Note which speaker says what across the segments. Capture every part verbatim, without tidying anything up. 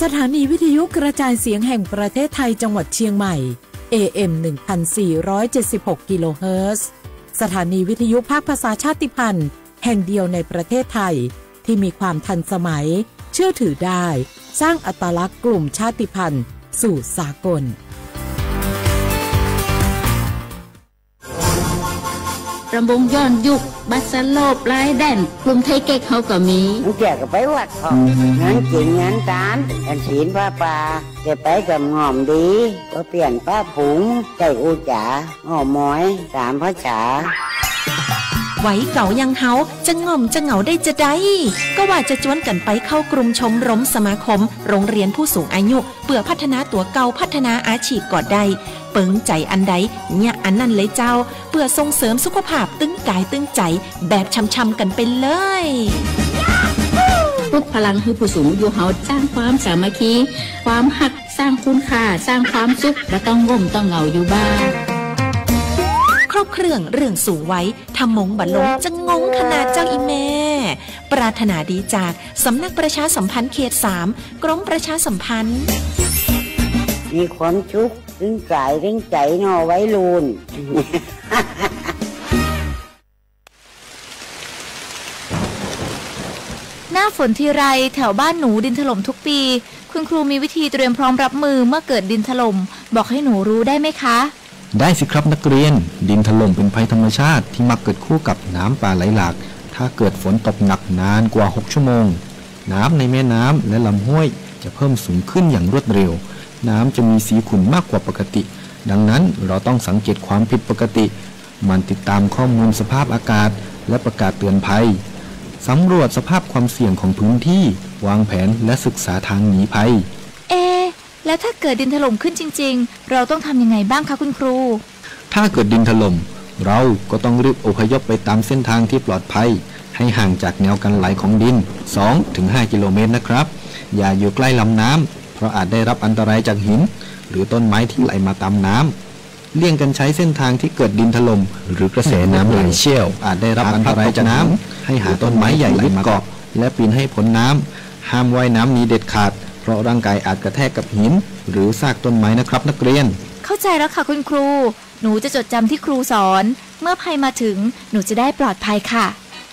Speaker 1: สถานีวิทยุกระจายเสียงแห่งประเทศไทยจังหวัดเชียงใหม่ เอ เอ็ม หนึ่งพันสี่ร้อยเจ็ดสิบหก กิโลเฮิรตซ์สถานีวิทยุภาคภาษาชาติพันธุ์แห่งเดียวในประเทศไทยที่มีความทันสมัยเชื่อถือได้สร้างอัตลักษณ์กลุ่มชาติพันธุ์สู่สากล
Speaker 2: รำวงย้อนยุคบัสโลบไร้แดนกลุ่มไทยเก๊กเขาก็มี
Speaker 3: แกก็ไปวัดพองั้นจริงงั้นตานกันศีลผ้าป่าแกไปกับงอมดีก็เปลี่ยนป้าผุงใจอูจ๋าอ้อมม้อยสามภาษา
Speaker 4: ไหวเก่ายังเฮาจะง่อมจะเหงาได้จะได้ก็ว่าจะจวนกันไปเข้ากลุ่มชมรมสมาคมโรงเรียนผู้สูงอายุเพื่อพัฒนาตัวเก่าพัฒนาอาชีพก่อได้เปิงใจอันใดเนี่ยอันนั้นเลยเจ้าเพื่อส่งเสริมสุขภาพตึงกายตึงใจแบบช้ำๆกันไปเลย
Speaker 2: ปลุกพลังให้ผู้สูงอายุเฮาสร้างความสามัคคีความหักสร้างคุณค่าสร้างความสุขและต้องง่มต้องเหงาอยู่บ้าน
Speaker 4: ครบเครื่องเรื่องสูงไว้ทำมงบัดลงจะงงขนาดเจ้าอีแม่ปรารถนาดีจากสำนักประชาสัมพันธ์เขตสามกรมประชาสัมพันธ์
Speaker 3: มีความชุกถึงกายถึงใจนอไว้ลูน
Speaker 5: หน้าฝนทีไรแถวบ้านหนูดินถล่มทุกปีคุณครูมีวิธีเตรียมพร้อมรับมือเมื่อเกิดดินถล่มบอกให้หนูรู้ได้ไหมคะ
Speaker 6: ได้สิครับนักเรียนดินถล่มเป็นภัยธรรมชาติที่มักเกิดคู่กับน้ำป่าไหลหลากถ้าเกิดฝนตกหนักนานกว่าหกชั่วโมงน้ำในแม่น้ำและลำห้วยจะเพิ่มสูงขึ้นอย่างรวดเร็วน้ำจะมีสีขุ่นมากกว่าปกติดังนั้นเราต้องสังเกตความผิดปกติมันติดตามข้อมูลสภาพอากาศและประกาศเตือนภัยสำรวจสภาพความเสี่ยงของพื้นที่วางแผนและศึกษาทางหนีภัย
Speaker 5: เอแล้วถ้าเกิดดินถล่มขึ้นจริงๆเราต้องทำยังไงบ้างคะคุณครู
Speaker 6: ถ้าเกิดดินถล่มเราก็ต้องรีบอพยพไปตามเส้นทางที่ปลอดภัยให้ห่างจากแนวกันไหลของดิน สองถึงห้า กิโลเมตรนะครับอย่าอยู่ใกล้ลำน้ำเพราะอาจได้รับอันตรายจากหินหรือต้นไม้ที่ไหลมาตามน้ำเลี่ยงกันใช้เส้นทางที่เกิดดินถล่มหรือกระแสน้ำไหลเชี่ยวอาจได้รับอันตรายจากน้ำให้หาต้นไม้ใหญ่ยึดเกาะและปีนให้พ้นน้ำห้ามว่ายน้ำหนีเด็ดขาดเพราะร่างกายอาจกระแทกกับหินหรือซากต้นไม้นะครับนักเรียน
Speaker 5: เข้าใจแล้วค่ะคุณครูหนูจะจดจำที่ครูสอนเมื่อภัยมาถึงหนูจะได้ปลอดภัยค่ะ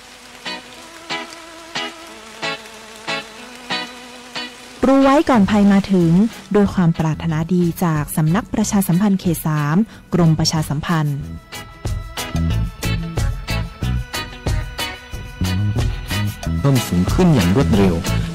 Speaker 7: รู้ไว้ก่อนภัยมาถึงโดยความปรารถนาดีจากสำนักประชาสัมพันธ์เขตสามกรมประชาสัมพันธ์
Speaker 6: เพิ่มสูงขึ้นอย่างรวดเร็ว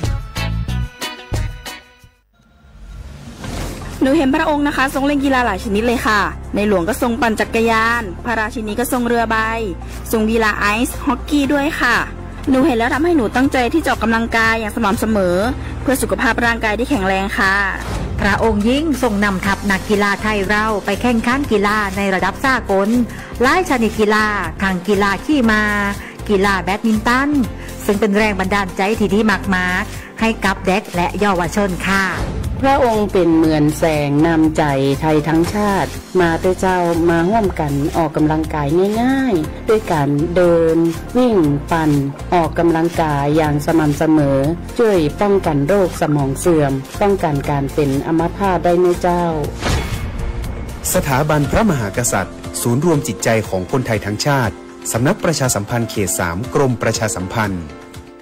Speaker 8: หนูเห็นพระองค์นะคะทรงเล่นกีฬาหลายชนิดเลยค่ะในหลวงก็ทรงปั่นจักรยานพระราชินีก็ทรงเรือใบทรงกีฬาไอซ์ฮอกกี้ด้วยค่ะหนูเห็นแล้วทำให้หนูตั้งใจที่จะออกกำลังกายอย่างสม่ำเสมอเพื่อสุขภาพร่างกายที่แข็งแรงค่ะ
Speaker 9: พระองค์ยิ่งทรงนำทัพนักกีฬาไทยเราไปแข่งขันกีฬาในระดับสากลหลายชนิดกีฬาทั้งกีฬาขี่ม้ากีฬาแบดมินตันซึ่งเป็นแรงบันดาลใจที่ดีมากๆให้กับเด็กและเยาวชนค่ะ
Speaker 2: พระองค์เป็นเหมือนแสงนำใจไทยทั้งชาติมาเตเจ้ามาร่วมกันออกกำลังกายง่ายๆด้วยการเดินวิ่งปั่นออกกำลังกายอย่างสม่ำเสมอช่วยป้องกันโรคสมองเสื่อมป้องกันการเป็นอัมพาตได้ในเจ้า
Speaker 10: สถาบันพระมหากษัตริย์ศูนย์รวมจิตใจของคนไทยทั้งชาติสำนักประชาสัมพันธ์เขตสามกรมประชาสัมพันธ์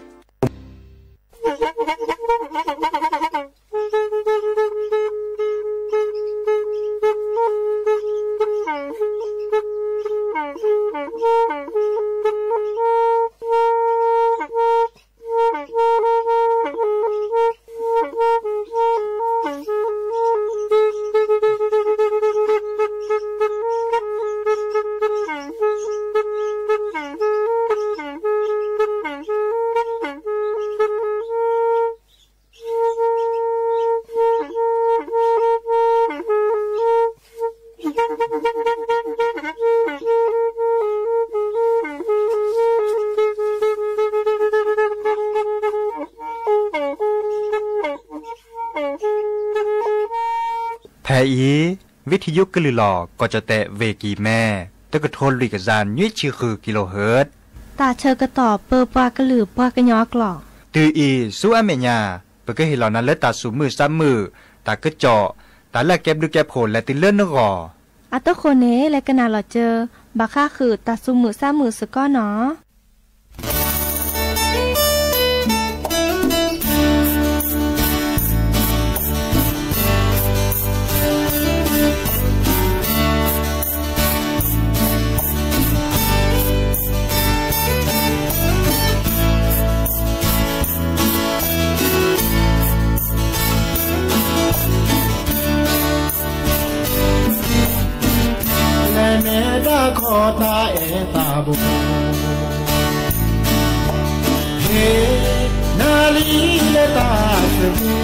Speaker 11: แทอีวิทยุกลือหลอก็จะแตะเวกีแม่ตะกะทนลิกจานยุ้ยชื่อคือกิโลเฮิรตซ์
Speaker 5: ตาเชอกระตอบเปอร์ปากระหลือปากระยอกหลอก
Speaker 11: ตืออีสู้อเมญาเปิดก็เห็นเหล่านั้นและตาสูมือซ้ำมือตาก็เจาะตาแลกแก็บดูแก็บโผล่และติเลื่อนนึกอ่อ
Speaker 12: อัตโคเนและกนาหลอเจอบาค่าคือตาสูมือซ้ำมือสก้อเนาะ
Speaker 13: เนดาขอตาเอตาบุเฮนาลีเลตาสบุ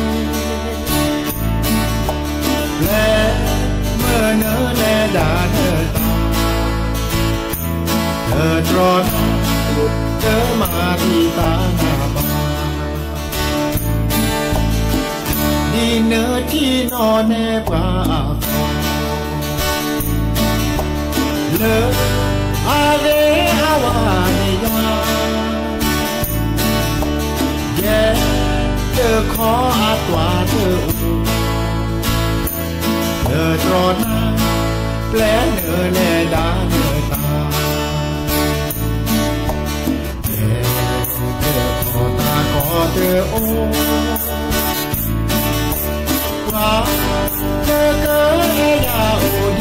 Speaker 13: เลเมื่อเนเลดาเธอตาเธอตรอนเธอมาที่ตาหน้าบ้านดีเนื้อที่นอนในป่าเลอาเรอาวาเนียเย่เธอขออาตัวเธออูเธอตรอนาแปลเนอแลดาเนอตาเย่เธอขอตาขอเธอโอว่าเธอเกิดเอยาโอดี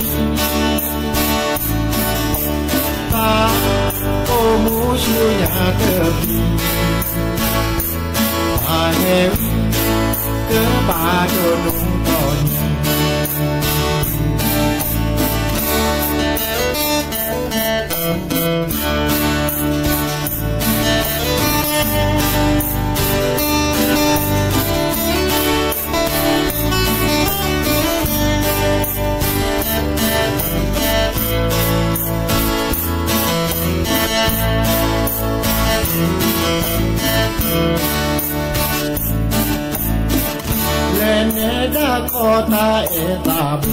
Speaker 13: โอ้มูชูยาเตอบีอาเฮวเกิดบาโดนุงตอนเลเนดาขอตาเอตาบุ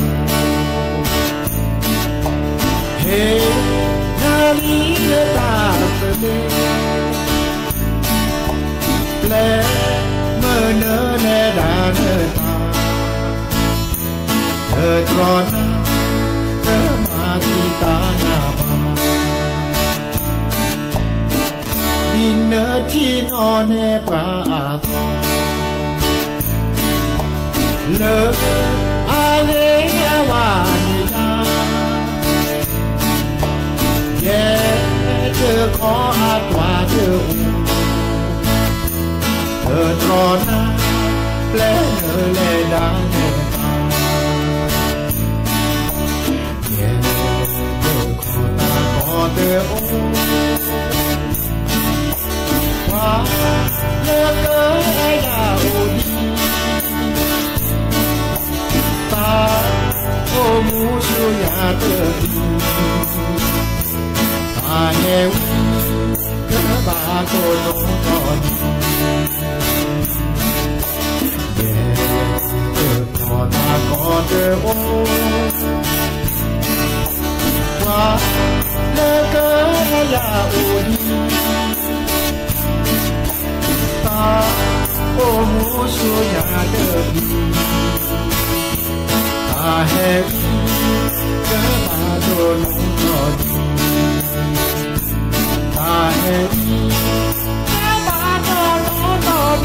Speaker 13: เฮนาลีเลตาเสเดเลเมื่อเนเนดาเนตาเธอตรอนเธอมาที่ตาหน้าบ้านดินเนอที่นอนในป่าทองเลอาเลอาวานิยาเย่เธอขออาตัวเธออูเธอตรอนาแปลเนอเลดาเนตาเย่เธอขอตาขอเธออูว่าเลเกอยาอูดีโอ้มูชูยาเตอบีอาเฮวเกิดบาโกโนตอนเย่เกิดขอตาขอเตอโอว่าเลเกอยาอูดีตาโอ้มูชูยาเตอบีอาเฮวเกิดมาโดนตอนอาเฮวเกิดมาโดนตอน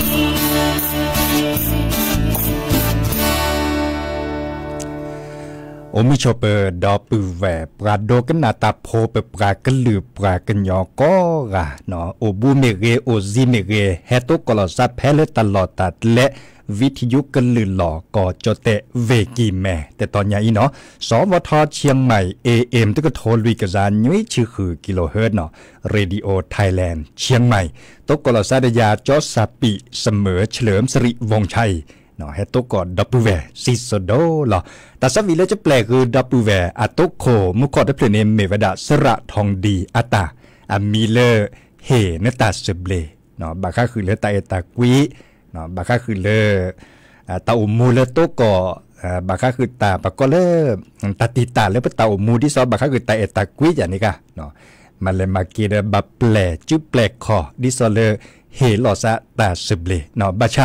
Speaker 11: โอมิชอเปอร์ดอปือแหวปราโดกันนาตาโพเปปรากันลือปรากันยอก็ระเนาะโอบูเมเรโอซิเมเรเฮโตกลอซับแพเลตลอดตัดและวิทยุกันลือหล่อก่อจเตะเวกีแม่แต่ตอนนี้เนาะสวทเชียงใหม่ เอ เอ็ม ตึกโทรลุยกระจานยุ้ยชื่อคือกิโลเฮิรตซ์เนาะเรดิโอไทยแลนด์เชียงใหม่ตกกลอซาดยาจอสาปิเสมอเฉลิมสิริวงชัยเนาะให้ตกกอดับเบิลแวซิโซโดหรอแต่สักวิเลจะแปลคือดับเบิลแวอะตกโคมุกอดับเพลเนมเมวดาสระทองดีอัตตาอะมิเลอร์เฮเนตาเซเบลเนาะบาค่าคือเลตาเอตากวีเนาะบาค่าคือเลตาอุมูเลโตกอบาค่าคือตาปะก็เลตาติตาเลปตาอุมูที่ซอบาค่าคือตาเอตากวีอย่างนี้กะเนาะมันเลยมาเกียบับแปลจุแปลคอดิซอเลเฮลอซาตาเซเบลเนาะบาชา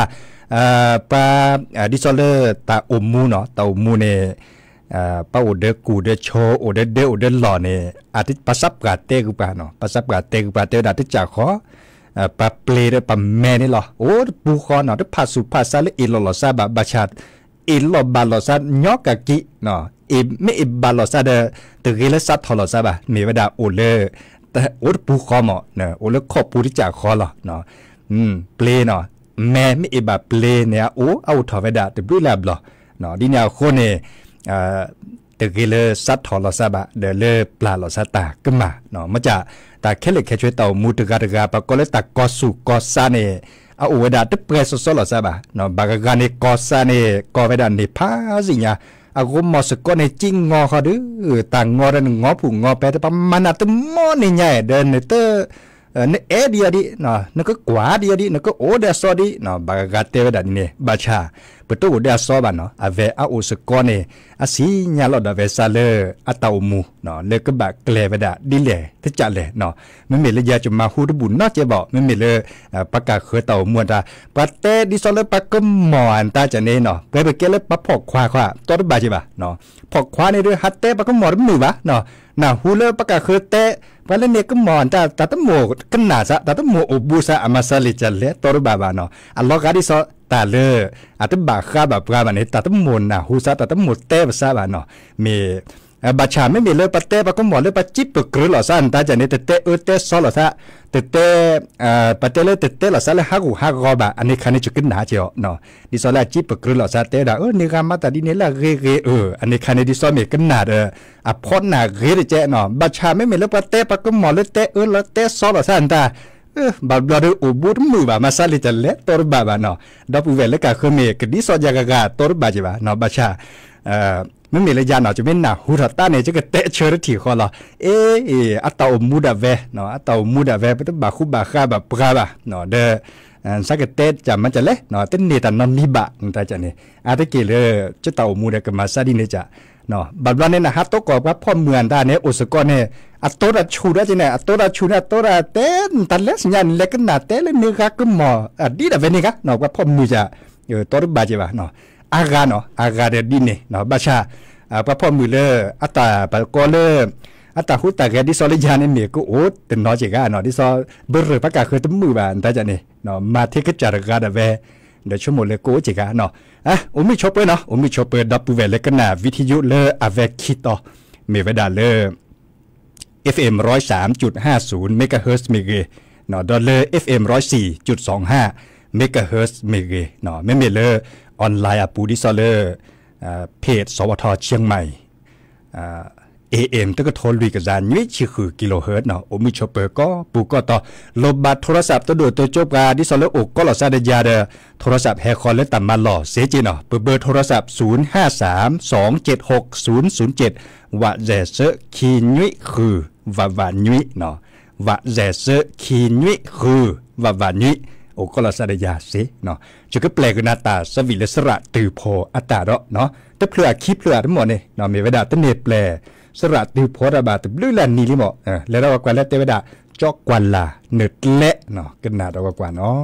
Speaker 11: อ่าปาดิซอเลอร์ตาอมมูเนาะตาอมมูเนี่ยอ่าป้าโอเดกูเดโชโอเดเดโอเดหล่อเนี่ยอาทิตย์ปัสสับกาเตกุปาเนาะปัสสับกาเตกุปาเตดาทิจ่าขออ่าปาเปลเดปาแม่นี่หรอโอ้ปูคอเนาะที่ภาสุภาษาเลอิลลอซาบะบาชาดอิลลอบาลอซาญอกกะกิเนาะอิไม่อิบาลอซาเดตะกิเลซัดทอลอซาบะมีเวดาโอเลแต่โอ้ปูคอเนาะเนาะโอเลขอปูที่จ่าขอหรอเนาะอืมเปลเนาะแม่ไม่อิบาเปลเนี่ยโอ้เอาทอเวดาตะบลุแลบหรอเนาะดิเนี่ยคนเนี่ยอ่าตะกี้เลยซัดถอลอซาบะเดเลยปลาลอซาตาขึ้นมาเนาะมันจะตาแค่เล็กแค่ช่วยเต่ามูตะกาตะกาปะก็เลยตากอสุกอซาเนเอาเวดาตะเปรสโซลอซาบะเนาะบากกาเนกอซาเนกอเวดาเนพาสิญาอากูมอสก็เนจิงงอเขาดื้อต่างงอเดนงอผู้งอแปแต่ปะมันอะตะมอนี่ใหญ่เดินเนเตอเนี่ยเอเดียดิเนาะนั่นก็กว่าเดียดินั่นก็โอเดสอดิเนาะบากกาเตเวดานี่บาชาปะตูเดสอบันเนาะอเวอาอุสกอเนอาศิญาลอดาเวซาเลอะตาอมูเนาะเลก็บากเกลเวดาดิเลทจะเลเนาะมันมีเลยยาจะมาฮูดบุญเนาะเจบอกมันมีเลยปากกาเคยเต่ามัวตาปะเตดิซอเลปากก็หมอนตาจะเนเนาะไปไปเกลปะพอกควาควาตัวบาจิบะเนาะพอกควาในเรื่องฮัตเตปากก็หมอนมือวะเนาะน่ะฮูเลปากกาเคยเตวันนี้ก็มอนแต่แต่ตั้งโมกันหนาซะแต่ตั้งโมอุบุษะอามาสลิจัลเลตัวรูบาบาเนาะอัลลอฮ์ก็ได้สอนแต่เลออาจจะบาข้าแบบกาบันนี้แต่ตั้งโมน่ะฮูซะแต่ตั้งโมเตภาษาบาเนาะมีบัชชาไม่มีเลยปะเตปะก็หมอนเลยปะจิบปะกรึหล่อซันแต่จากนี้เตเตเอเตซอหล่อซะเตเตอ่าปะเตเลยเตเตหล่อซะเลยฮักหูฮักกอบะอันนี้คันนี้จุกันหนาเจียวเนาะดิซอลจิบปะกรึหล่อซะเตดาเออนี่กามาแต่ดินี้ละเรเรเอออันนี้คันนี้ดิซอมีกันหนาเอออ่ะพอดหนาเรเจเนาะบัชชาไม่มีเลยปะเตปะก็หมอนเลยเตเออแล้วเตซอหล่อซันตาเออบาบลาดูอุบุตมือบามาซาลิจัลเลตัวรูบาบาเนาะดอปูเวลกะคือมีกดิซอจากกะตัวรูบาจิบะเนาะบัชชาเอ่อไม่มีเลยยาเนาะจะไม่หนาหูรัตตาเนี่ยจะก็เตะเชิดถี่คอละเอออัตตาอมูดาเวเนาะอัตตาอมูดาเวเป็นบาคุบาคาบาปราบะเนาะเดอสักเตะจะมันจะเละเนาะเต้นนี่แต่นอนนิบะนั่นแต่จะเนี่ยอาตะกี้เลยจะตาอมูดากับมาซาดิเนี่ยจะเนาะบัดวันนี้นะฮัตโตกอบว่าพ่อเมืองได้เนี่ยอุสกอเนี่ยอัตโตระชูได้จีเนี่ยอัตโตระชูเนี่ยอัตโตระเต้นตันเล็กสัญญาณเล็กหนาเต้เลยนี่ก็ก็หมออ่ะดีแต่เวนี่ก็เนาะว่าพ่อมือจะเออตัวบาจิบะเนาะอากาเนาะอากาเดดิเนี่ยเนาะบาชาอ่าพระพ่อมือเลออัตตาปะกอเลออัตตาหุตตาแกดิซอลิยานี่มีก็โอ้เป็นน้อยจิกะเนาะดิซอเบอร์ปะกะเคยตมือบานตาจะนี่เนาะมาเทกจารกาดะเวเดี๋ยวชั่วโมงเลยโกจิกะเนาะอ่ะอุมิชอปเปอร์เนาะอุมิชอปเปอร์ดับเวลกันน่ะวิทยุเลออเวคิโตมีเวดาเลอ เอฟ เอ็ม หนึ่งศูนย์สามจุดห้าศูนย์เมกะเฮิรตซ์เมกะเนาะดอลเลอร์ เอฟ เอ็ม หนึ่งศูนย์สี่จุดสองห้าเมกะเฮิรตซ์เมกะเนาะแม่เมเลอออนไลน์อ่ะปูดิซอเลออ่าเพจสวทเชียงใหม่อ่า เอ เอ็ม ตั้งก็โทรลุยกับจานยุ้ยชื่อคือกิโลเฮิรตซ์เนาะโอมิชอปเปอร์ก็ปูก็ต่อลบบัตรโทรศัพท์ตัวดูตัวจบกาดิซอเลอกก็หล่อซาเดยาเดโทรศัพท์แฮคอนและต่ำมาหล่อเสียจีเนาะเบอร์เบอร์โทรศัพท์ศูนย์ห้าสามสองเจ็ดหกศูนย์ศูนย์เจ็ดวะแจเซคียุ้ยคือวะวายุ้ยเนาะวะแจเซคียุ้ยคือวะวายุ้ยโอ้ก็ลาซาเดียสิเนาะจะก็แปลกันหน้าตาสวิเลสระตือโพอัตตาเนาะเนาะแต่เพื่อคลิปเพื่อทั้งหมดเนี่ยเนาะมีเวลาตั้งเนแปลสระตือโพระบาตบลื้อแลนนี่ลิหมอเออแล้วเรากว่าแล้วเทวดาจอกกวนลาเนิดเละเนาะกันหน้าเรากว่าเนาะ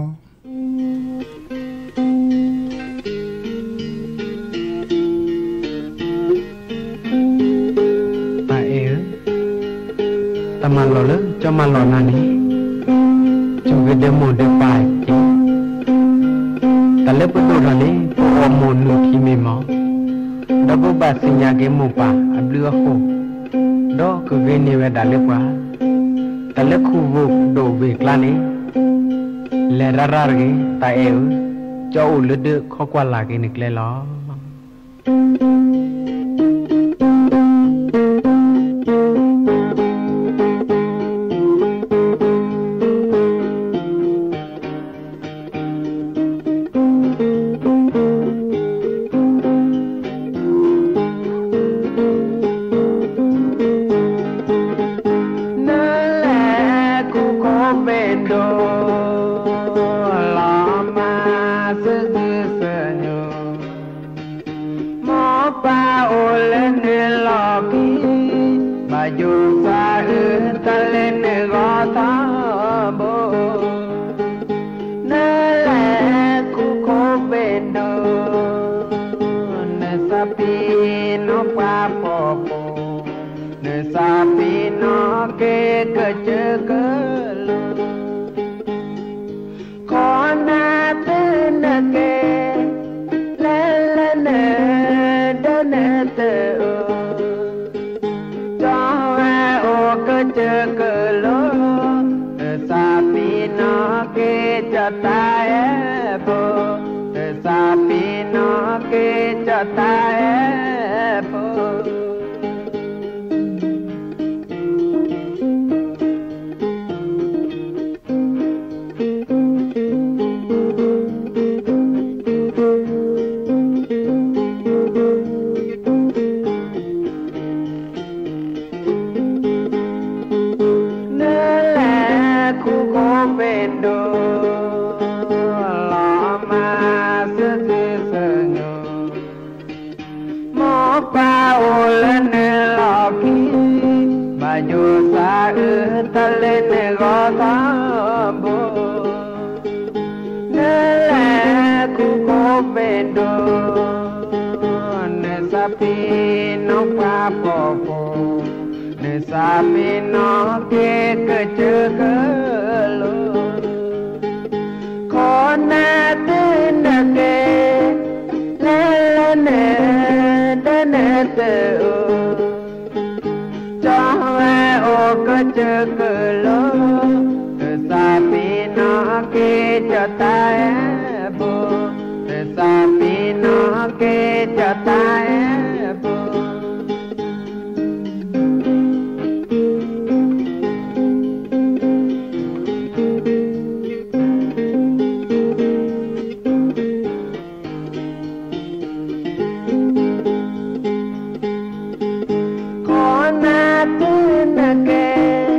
Speaker 14: ตาเอ๋ตามันหล่อเลยจะมันหล่อนานี้จงเดโมเดปายแต่เล็บตัวเราเนี่ยพอมนุษย์ที่มีหมอดับเบิลบาสิญญาเกมุปะอับเลือโคดอกคือเวนิเวดาเล็บว่าแต่เล็บคู่บุกโดเบกลานี้เลราราเกตาเอวเจ้าอุลเดข้อกว่าลาเกนิกเลล้อเ sapi nó kê cơ chơ cơ lu con na tư na kê lê lê nê đê nê tê ô cho e ô cơ chơ cơ lu sapi nó kê cho ta e bô sapi nó kê cho ta e bô Talene gota bo nele kuko vendo ne sapi no papo ne sapi no ke kechelo kona tena ke lele ne dene te cơ cơ lô sapi nó kê cho ta e bô sapi nó kê cho ta e bô con na tư na kê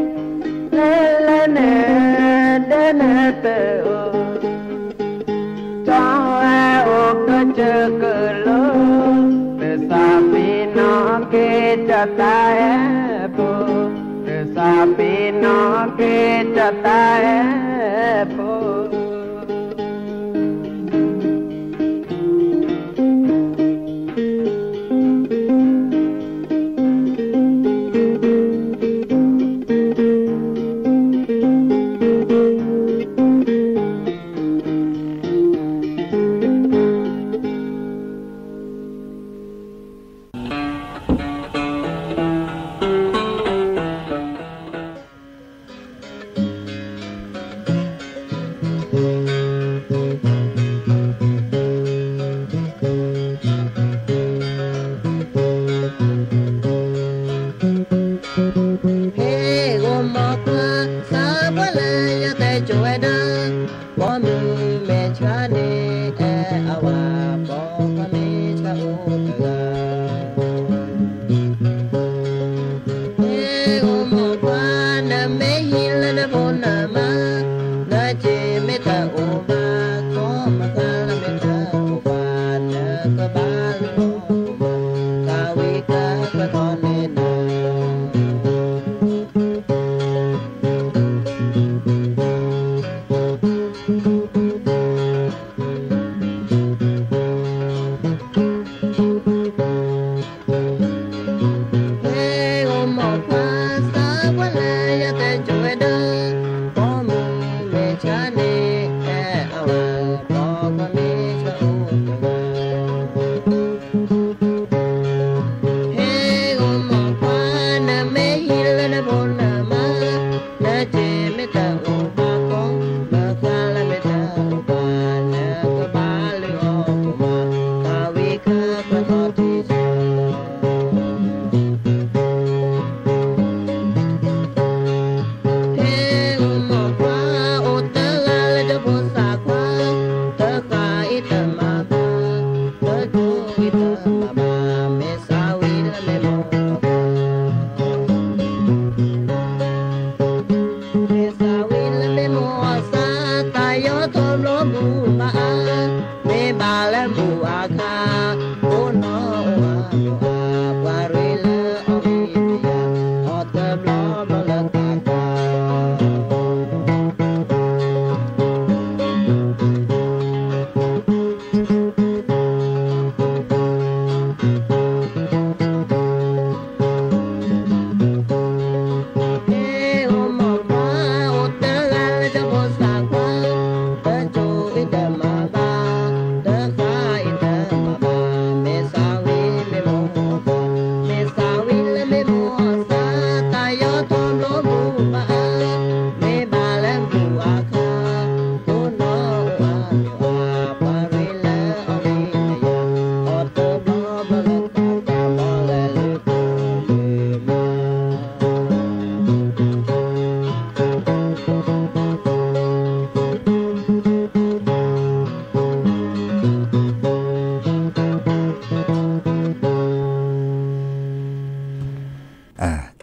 Speaker 14: tê ô cho e ô cơ chơ cơ lô tê sapi nó kê cho ta e bô tê sapi nó kê cho ta e bô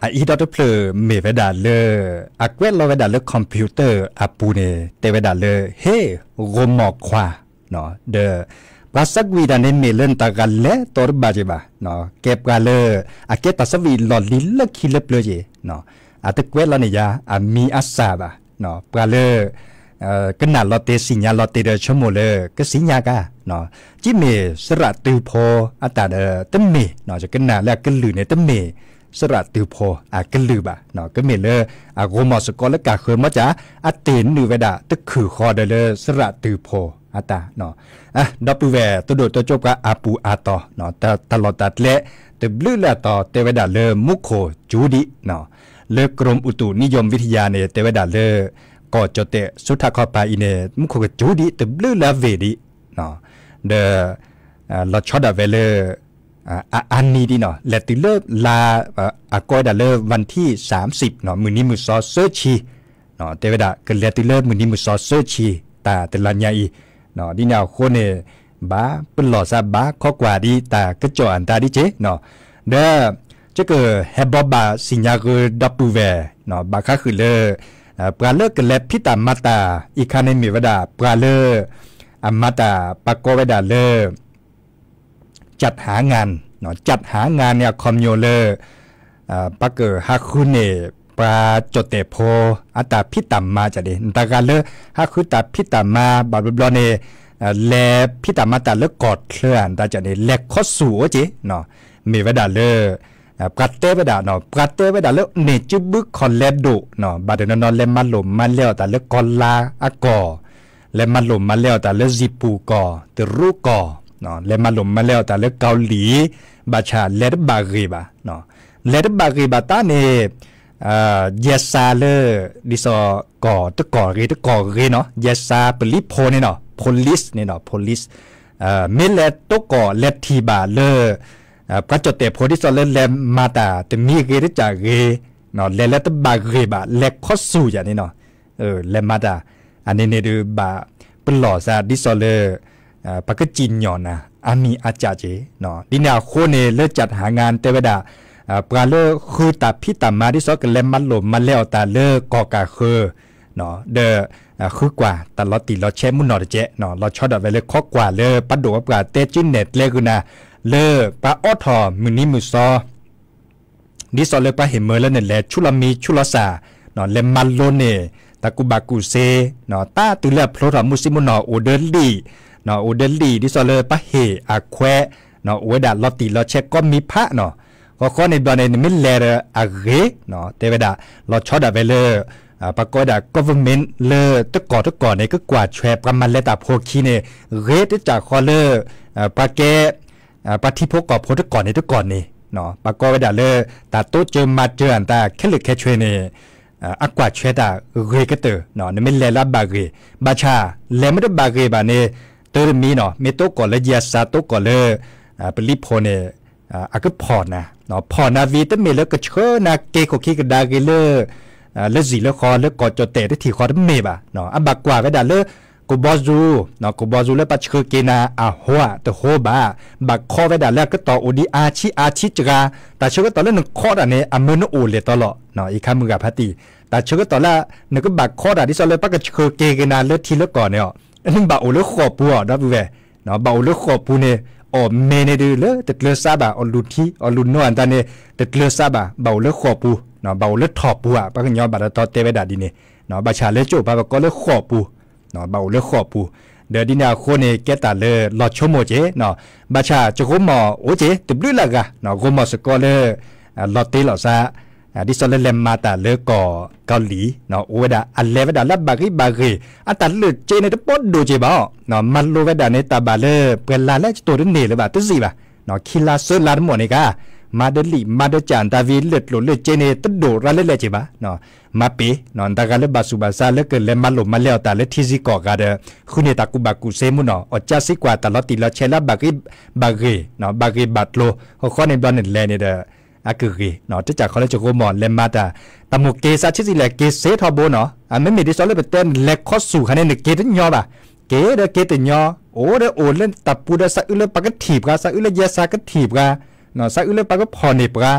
Speaker 11: อีดอทเพลเมเวดาเลอักเวลเวดาเลคอมพิวเตอร์อาปูเนเตเวดาเลเฮโรมอกควาเนาะเดภาษาวีดานเมเลนตากันเลตอร์บาจิบะเนาะเก็บกันเลอาเกตาสวีลอลิลคิเลเปลเจเนาะอาตะเกวลเนี่ยยาอามีอาซาบะเนาะปลาเลเอ่อขนาดลอเตสิญญาลอเตเดชั่วโมงเลก็สิญญากะเนาะจิเมสระตือพออาตาเดตเมเนาะจะขนาดแล้วก็ลือในตเมสระตือพออาก็ลือบะเนาะก็เมเลอาโกมอสกอลกะเคยมาจ้าอาเตนนือเวดาตะคือคอเดเลสระตือพออาตาเนาะอ่ะดับปูแวตัวโดตัวจบกะอาปูอาตอเนาะแต่ตลอดตัดเละแต่บลือละต่อเตเวดาเลมุโคจูดิเนาะเลกรมอุตุนิยมวิทยาเนี่ยเตเวดาเลก็จะเตสุทธาคอปาอินเนมุโคจูดิแต่บลือละเวดิเนาะเดลอชอดาเวเลอันนี้ดิเนาะและติเลลาอากอยดาเลวันที่สามสิบเนาะมื้อนี้มื้อซอเซอร์ชีเนาะเตเวดาก็และติเลมื้อนี้มื้อซอเซอร์ชีตาแต่ละญาอีเนาะดิแนวคนเนี่ยบ้าเป็นหล่อซาบ้าข้อกว่าดีตากระจอนตาดิเจเนาะเด้อจะเกิดแฮบบอบาสิญญาเกิดดับปูแวเนาะบาค่าคือเลอปลาเลกเลพิตามาตาอีคาในมีวดาปลาเลอมาตาปากโกวดาเลจัดหางานเนาะจัดหางานเนี่ยคอมโยเลอ่าปากเกอฮาคุเนปลาจดเตโพอัตาพิตามาจะดีตากาเลฮาคุตาพิตามาบาบลอเนแลพิตามาตาเลกอดเคลื่อนตาจะดีแลกข้อสู่เจเนาะมีวดาเลปรัตเตเวดาเนาะปรัตเตเวดาเลเนจุบึกคอนเลดโดเนาะบาดนอนเลมาลมมาเลี้ยวตาเลกอลาอากอเลมาลมมาเลี้ยวตาเลจิปูกอเตรูกอเนาะเลมาลมมาเลี้ยวตาเลเกาหลีบาชาเลดบากีบาเนาะเลดบากีบาตาเนอ่าเยซาเลดิซอกอตะกอเรตะกอเรเนาะเยซาปลิโพเนี่ยเนาะ police เนี่ยเนาะ police อ่าเมเลตกอเลทีบาเลปรจเตโพดิสเลเลมาตาแต่มีเกริจาเกเนาะเลเลตบาเกบาเลข้อสู่อย่างนี้เนาะเออเลมาตาอันนี้เนี่ยดูบาเป็นหล่อซาดิสเลอ่าปากจินยอนนะอามีอาจารย์เจเนาะดินาโคเนเลจัดหางานเตเวดาอ่าปลาเลคือตาพิตามาดิสก็เลมันหลมมาแล้วตาเลกอกาคือเนาะเดอคือกว่าแต่ลอติลอเชมุนนอเจเนาะลอชอดไปเลยข้อกว่าเลปัดโดปลาเตจินเน็ตเลกุนาเลปลาออทอมือนี้มือซอดิซอเลปลาเห็นเมอแล้วเนี่ยแหละชุลมีชุลสาเนาะเลมันโลเนตะกุบากุเซเนาะตาตุเลพลอรามุซิมุนอโอเดลลีเนาะโอเดลลีดิซอเลปลาเฮอาแควเนาะโอดาลอติลอเชก็มีพระเนาะก็ข้อในบอลในมิลเลอร์อาเกเนาะเทวดาลอชอดาเวเลอร์ปรากฏว่า government เลอตะก่อตะก่อเนี่ยก็กวาดแชร์ประมาณเลตาโพคีเนี่ยเรตจากคอเลอร์ปาเกปาทิพกอบโพตะก่อในตะก่อนนี่เนาะปรากฏว่าเลอตาโตเจอมาเจออันตาแค่ลึกแค่ช่วยเนี่ยอักกวาดแชร์ตาเรก็เตอเนาะเนี่ยไม่เลลาบาเกบาชาเลไม่ได้บาเกบาเนี่ยเตอร์มีเนาะเมโตก่อนเลยยาซาโตก่อนเลยเป็นลิโพเนี่ยอาก็พอนะเนาะพอนาวีแต่เมแล้วก็เชื่อนะเกโคคิกดาเกเลอเลสีเลคอเลกอจเตได้ที่คอได้เมบะเนาะอันบักกว่าไว้ด่าเลกูบอจูเนาะกูบอจูเลปัจเชเกนาอาหัวแต่โฮบาบักคอไว้ด่าเลก็ต่ออุดีอาชิอาชิจกาแต่เชื่อก็ต่อเลหนึ่งคอดอันนี้อเมนโอเลตลอดเนาะอีกคำมือกับพัตตีแต่เชื่อก็ต่อละหนึ่งก็บักคอดอันที่สองเลยปักเชเกนาเลทีเลก่อนเนี่ยอันนี้บักโอเลขอปัวดับเวเนาะบักโอเลขอปูเนี่ยโอ้เมเนดูเลแต่เกลือซาบะอลุทีอลุนโนอันตาเนี่ยแต่เกลือซาบะเบาเลขอปูเนาะเบาเลขถอปูอ่ะปะกันยอบาตอเตเวดาดีเนี่ยเนาะบาชาเลโจปะก็เลขอปูเนาะเบาเลขอปูเดี๋ยวดินาโคเนเกตาเลลอชโมเจเนาะบาชาจะโกมอโอเจติบลือละกะเนาะโกมอสกอเลลอเตลอซาดิซอเลเลมมาตาเลกอเกาหลีเนาะโอเวดาอันเลเวดาลับบากิบากิอันตาเลเจเนตปอดดูเจบ่เนาะมันโลเวดาเนตาบาเลเปลาเลตัวเนเลบาตุซีบาเนาะคิลาเซลาร์โมเนกามาเดลีมาเดจานตาวีเลตโลเลเจเนตโดราเลเลเจบาเนาะมาเปเนาะตากาเลบาสุบาซาเลเกเลมาโลมาเลตาเลทิซิกอกาเดคุเนตากุบากุเซมุเนาะอจาซิกว่าตาลอติลาเชลาบากิบากิเนาะบากิบัตโลเขาข้อในบอลเนเลเนเดอากุกีเนาะที่จากเขาเลยจะโกมอนเลมาตาตามุเกซาชิซิเลเกเซทอโบเนาะอ่ะไม่มีดิซอลเลยไปเต้นเล็กข้อสู่คะแนนเนเกตยอบ่ะเกเดเกตยอโอ้เดโอเล่นตับปูเดซาอุเลปากก็ถีบกาซาอุเลเยซาก็ถีบกาเนาะซาอุเลปากก็พอเนปกา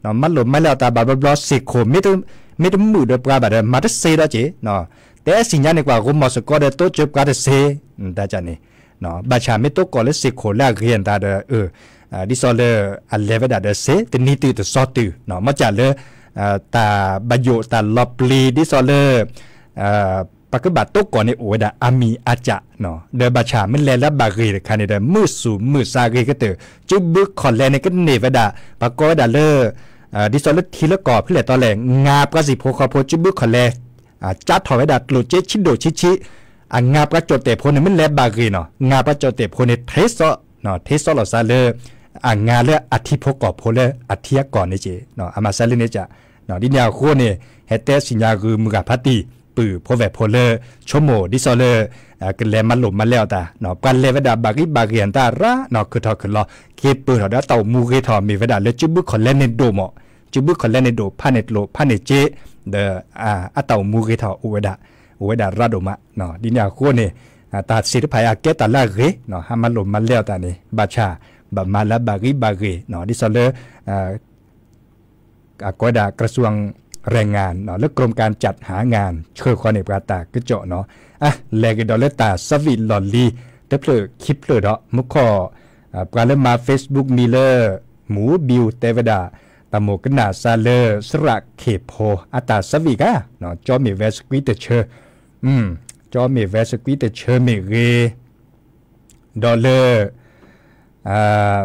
Speaker 11: เนาะมันหลุดไม่แล้วตาบาบลอสิโคไม่ต้องไม่ต้องมือเดือบกว่าแบบมาได้เสียแล้วจีเนาะแต่สิ่งนี้ดีกว่ากูมอสก็ได้ตัวจุดก็ได้เสียแต่จานี่เนาะบาชาไม่ตัวก่อนเลยสิโคแรกเรียนตาเดอเออดิซอเลอันเลเวดาเดเซแต่นี่ตื่นตัวซอตื่นเนาะมาจากเลยตาบโยตาลอปลีดิซอเลปากบัดตัวก่อนในโอดาอามีอาจะเนาะเดบาชาไม่เลและบารีคันในเดมือสูมือซารีก็เตอจุบบึกคอนแลในก็เนเวดาปากก็ดาเลดิซอเลทีละกอบเพื่อตอนแรงาประสิทธิ์โพคอโพจุบบึกคอนแลจัดถอยเวดากลุเจชิโดชิชิอ่างาประจดเตโพในมันเลบารีเนาะงาประจดเตโพในเทสเนาะเทสหลอซาเลอ่างาเลอธิพกอบโพเลอธิยก่อนนี่เจเนาะอามาซาเลนี่จะเนาะดิญาโคเนี่ยเฮเตสิญญาคือมือกับพัตติปือพอแวโพเลชั่วโมดิซอเลอ่ากันแลมันหลมมาแล้วตาเนาะกันเลเวดาบาริบาเรียนตาระเนาะคือทอคือรอเกปือเฮาดาเต่ามูเกทอมีเวดาเลจุบุคอนเลนโดมอจุบุคอนเลนโดพาเนตโลพาเนเจเดอ่าอะเต่ามูเกทออุเวดาอุเวดาระโดมะเนาะดิญาโคเนี่ยตาสิทธิ์พายาเกตาลาเรเนาะหามันหลมมาแล้วตานี่บาชาบามาลาบาริบาเรเนาะดิซอเลอ่าก็ดากระทรวงแรงงานเนาะและกรมการจัดหางานเชื่อคอนในปราตากระเจาะเนาะอ่ะแลกดอลเลตาสวิลลอลีเตเพลคลิปเลยเนาะมุขออ่าปราเลมา Facebook มีเลอร์หมูบิวเตวดาตะโมกนาซาเลอร์สระเคโพอัตาสวิกาเนาะจอมีเวสควิเตเชอร์อืมจอมีเวสควิเตเชอร์เมเรดอลเลอร์อ่า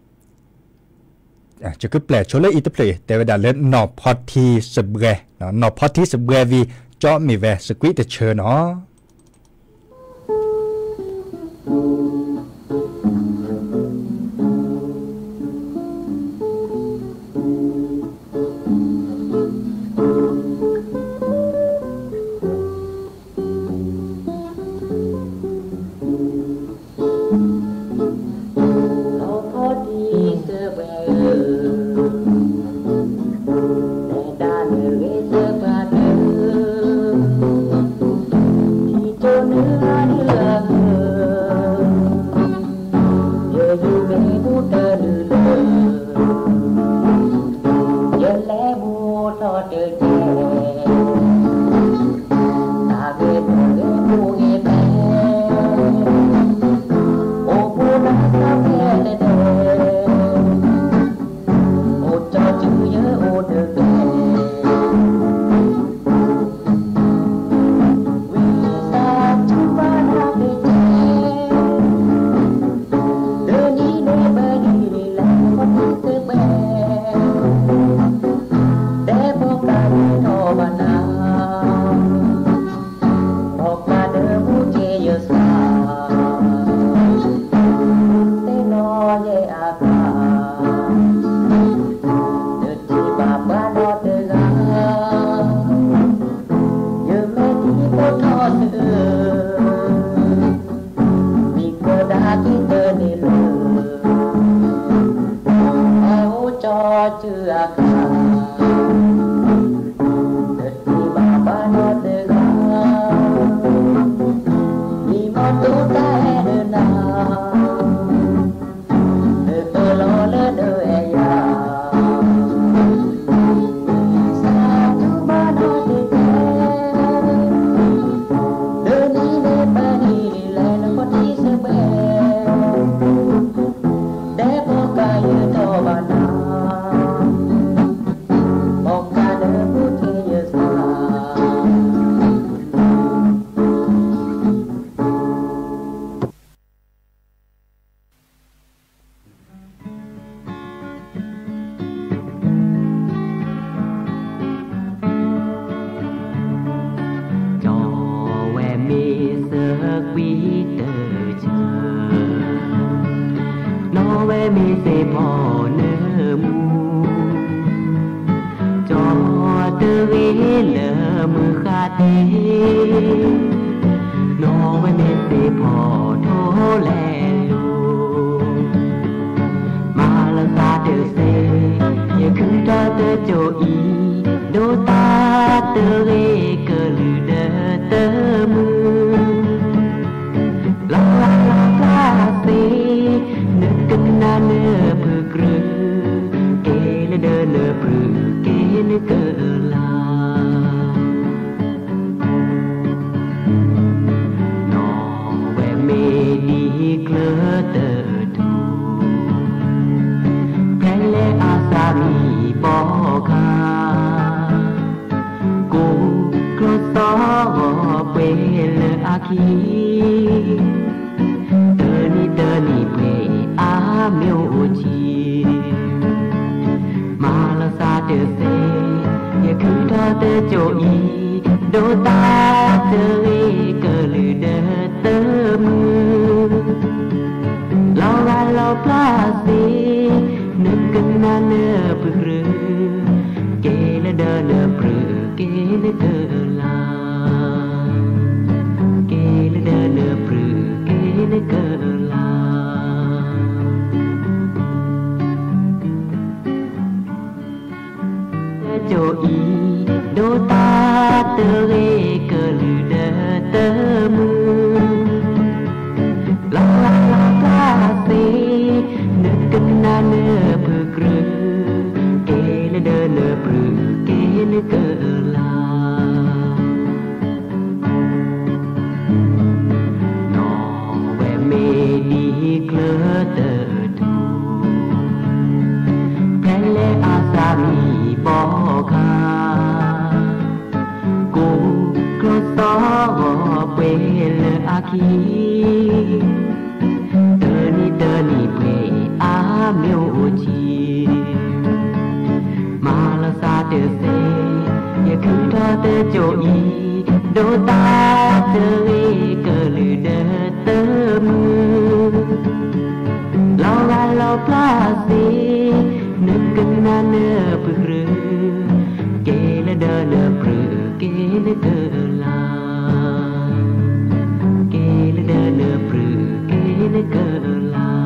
Speaker 11: จะก็แปลชลอีตเพลแต่เวลาเล่นนอพอทีสเบรเนาะนอพอทีสเบรวีจอมีแวสควิตเชอเนาะ
Speaker 15: เลาหนอแวเมดีเกลอเตอทูแพลเลอาสามีบอกากูกลสอเปเลอาคีเตอนี่เตอนี่เปอาเมียวจีมาลาซาเตเซยคือทอเตโจอีโดตาเตเรเกลือเดเตมือลาลาลาพลาสีนึกกันนาเนปรือเกลเดเนปรือเกลเดลาเกลเดเนปรือเกลเกลาโจอีโดตาเตเรเกลือเดเตมือลาลาลาลาสีนึกกันนาเนปรือเกลเดเนปรือเกลเกลาหนอแวเมดีเกลอเตอทูแพลเลอาสามีบอกากูกลสอเปเลอาคีเตอนี่เตอนี่เปอาเมียวจีมาลาซาเตเซยคือทอเตโจอีโดตาเตเรเกลือเดเตมือลาลาลาพลาสีนึกกันนาเนปรือเกลเดเนปรือเกลเกลาเกลเดเนปรือเกลเกลา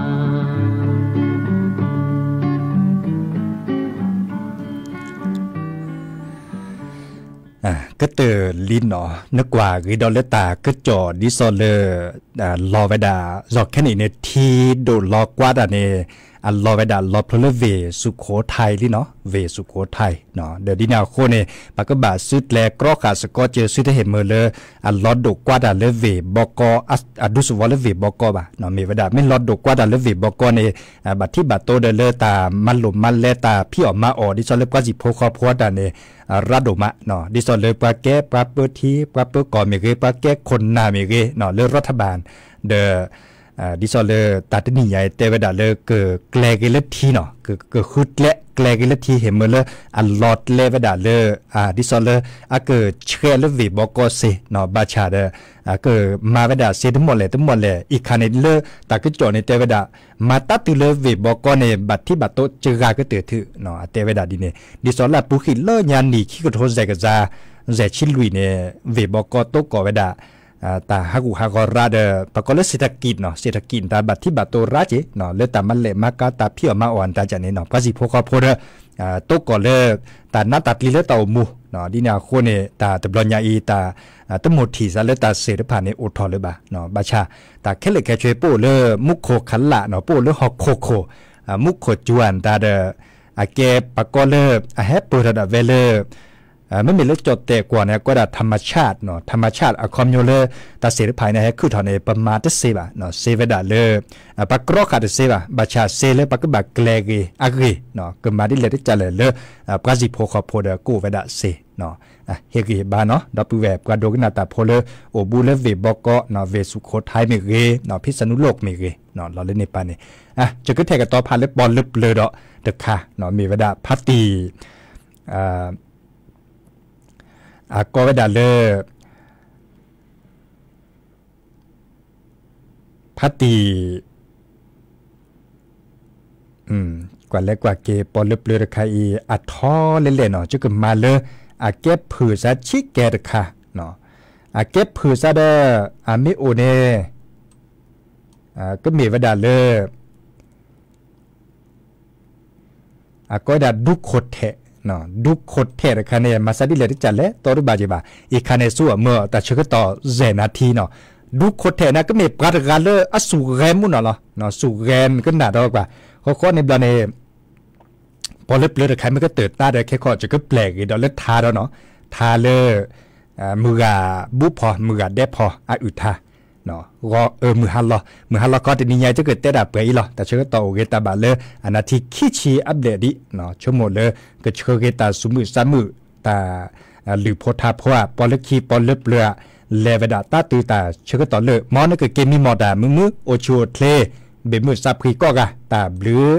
Speaker 11: อ่ะก็เตอลินเนาะนึกว่าคือดอลเลตาก็จอดิซอเลอร์อ่ารอเวดาจอกแค่นี้เนี่ยทีโดนลอกว่าดาเนี่ยอันรอเวดารอพลเวสุโขทัยลิเนาะเวสุโขทัยเนาะเดี๋ยวดีนาโคเนี่ยปากก็บาสุดแลกรอขาสกอเจอสุดเห็นเมื่อเลยอันรอดกว่าดาเลเวบอกออัดุสวอลเวบอกอบะเนาะมีเวดาไม่รอดกว่าดาเลเวบอกอเนี่ยบัดที่บัดโตเดเลตามันหลุมมันเลตาพี่ออกมาออดิซอลเลกว่าสิโพคอพัวดาเนี่ยรัดมะเนาะดิซอลเลปาแก้ปาเปอร์ทีปาเปอร์ก่อเมเกปาแก้คนนาเมเกเนาะเลือรัฐบาลเดอดิซอลเลตัดนี่ใหญ่เตเวดาเลเกแกลกิเลทีเนาะเกเกขุดและแกลกิเลทีเห็นเมื่อเลอันลอดเลเวดาเลอ่าดิซอลเลอะเกเชลวีบอกอเซเนาะบาชาเดอะเกมาเวดาเซทั้งหมดเลยทั้งหมดเลยอีกคันนี้เลตากจอในเตเวดามาตัดตุเลวีบอกอในบัดที่บัดโตเจอกาก็เตือถือเนาะเตเวดาดิเนดิซอลลาปุขิเลญานีขี้กระโทษใจกะจาแจชิลุยเนวีบอกอโตกอเวดาตาฮักุฮักอราเดปะก็เลเศรษฐกิจเนาะเศรษฐกิจตาบัดที่บัดโตราเจเนาะเลตามันเลมากาตาพี่อมาอ่อนตาจันนี่เนาะภาษีพวกเขาพูดอ่าโตก็เลตาหน้าตัดลีเลตามูเนาะดินาโคเนตาตะบลอนยาอีตาตะหมดที่ซะเลตาเสรผ่านในอดทอเลยบ่าเนาะบาชาตาแค่เลแค่ช่วยโปเลมุกโคขันละเนาะโปเลฮอกโคโคอ่ามุกโคจวนตาเดอาเกปะก็เลอะแฮปเปอร์ดาเวเลไม่มีเลือดจดเตะกว่าเนี่ยก็ได้ธรรมชาติเนาะธรรมชาติอะคอมโยเลตัดเสรีภายในคือถอนในประมาณตัดเซบะเนาะเซเวดาเลปักกรอกขาดเซบะบาชาเซเลปักก็บักเกลกีอักรีเนาะก็มาดิเลติจัลเลปราจิโพคอโพเดกูเวดาเซเนาะเฮกีบาเนาะดับเวบกระโดกนาตาโพเลโอบูเลเวบอกก็เนาะเวสุโขทัยเมเกเนาะพิษณุโลกเมเกเนาะเราเล่นในปานนี่อ่ะจะก็แทกันต่อพาเลบอลลึบเลยเนาะเด็กค่ะเนาะมีเวดาพัตตีอ่าอาก็เวดาเลพัตตีอืมกว่าเล็กกว่าเกปอลเปลือกคายอัดท้อเล่นๆเนาะจะก็มาเลยอาเก็บผือซะชิแกดค่ะเนาะอาเก็บผือซะเด้ออามิโอเนอ่าก็มีเวดาเลอาก็ดาดุโคเทเนาะดุโคเทระคะเนี่ยมาซะดิเลติจัลเลตอรุบาจิบาอีคะเนสู้เมื่อตะชึกต่อเจนาทีเนาะดุโคเทนะก็มีปรากาเลอสุเรมุนเนาะเนาะสุเรมก็น่าดอกว่าข้อๆในบลาเนพอเล็บเลือดใครมันก็เติร์ดตาได้แค่ข้อจะก็แปลกอีดอกเลือดทาแล้วเนาะทาเลอ่ามืออะบุพอมืออะแดบพออะอุทาเนาะก็เออมือฮัลลอมือฮัลลอก็จะนิยายจะเกิดแต่ดับไปอีหรอแต่เชื่อต่อโอเกตาบาเลอันนั้นที่คิดชีอัปเดตดิเนาะชั่วโมงเลยก็เชื่อเกตาสมือสามมือตาหรือโพธาเพราะว่าปอลคีปอลเล็บเรือเลเวดาตาตือตาเชื่อต่อเลยมอนั่นคือเกมมีมอดามือมือโอชูเทเลเบมือซับพรีก็กะตาบลือ